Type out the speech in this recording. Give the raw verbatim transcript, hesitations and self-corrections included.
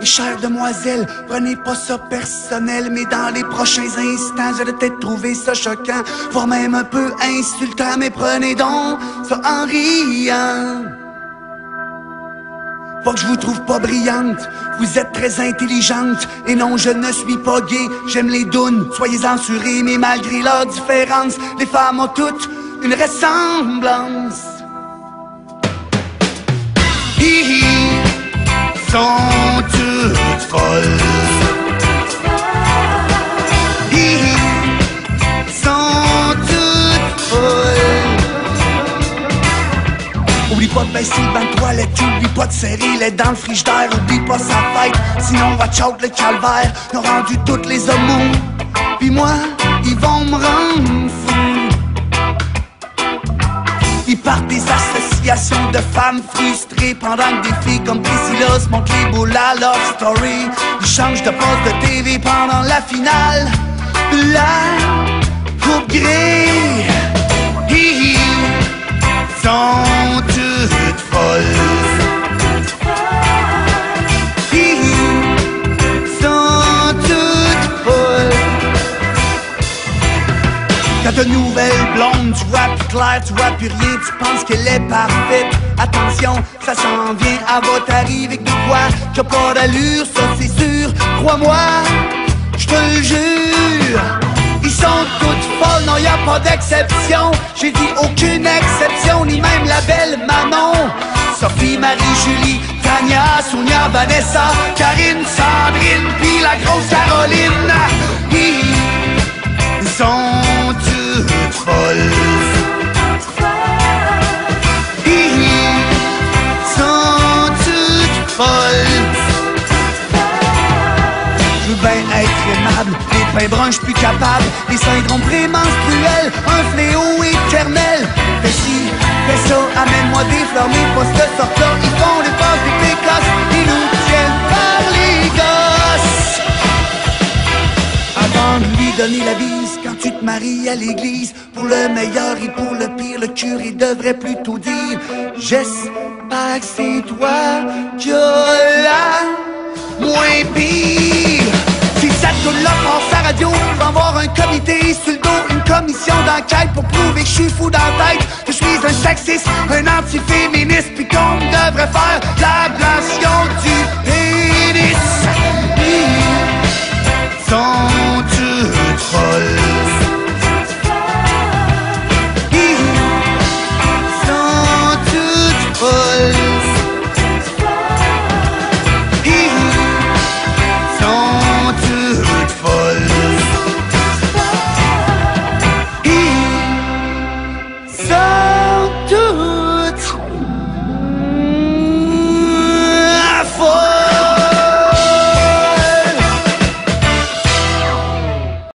Et chère demoiselle, prenez pas ça personnel, mais dans les prochains instants, j'allais peut-être trouver ça choquant, voire même un peu insultant, mais prenez donc ça en riant. Pas que je vous trouve pas brillante, vous êtes très intelligente. Et non, je ne suis pas gay, j'aime les dounes, soyez censurés, mais malgré leur différence, les femmes ont toutes une ressemblance. Hi hi, sont toutes folles. Hi hi, sont toutes folles. Oublie pas de baisser le banc de toilette, oublie pas de serrer les dents le frigidaire, oublie pas sa fête, sinon on va te choquer le calvaire. Ils ont rendu toutes les homos, pis moi, ils vont me rendre fou. Ils partent des associations de femmes frustrées pendant que des filles comme Priscilla se montrent les boules à Love Story. Ils changent de poste de T V pendant la finale de la Coupe Grey. Hi hi, sont toutes folles. Hi hi, sont toutes folles. Quand de nouvelles blondes, tu vois plus clair, tu vois plus rien, tu penses qu'elle est parfaite. Attention, ça s'en vient, elle va t'arriver que de quoi qui a pas d'allure, ça c'est sûr. Crois-moi, je te le jure. Ils sont toutes folles, non y'a pas d'exception. J'ai dit aucune exception, ni même la belle Manon. Sophie, Marie, Julie, Tania, Sonia, Vanessa, Karine, Sandrine, puis la grosse Caroline. Ils sont toutes folles. Ils sont toutes folles. Je veux bien être aimable, les pains bruns, j'suis plus capable. Les syndromes prémenstruels, un fléau éternel. Fais ci, fais ça, amène-moi des fleurs, mais pas de sorte-là. Ils font les passes des pécosses, ils nous tiennent par les gosses. Avant de lui donner la bise, quand tu te maries à l'église, pour le meilleur et pour le pire, le curé devrait plutôt dire: j'espère que c'est toi qui as la moins pire. Si cette toune-là passe à radio, je vais avoir un comité sur le dos, une commission d'enquête pour prouver que je suis fou dans la tête, que je suis un sexiste, un antiféministe, pis qu'on devrait faire l'ablation du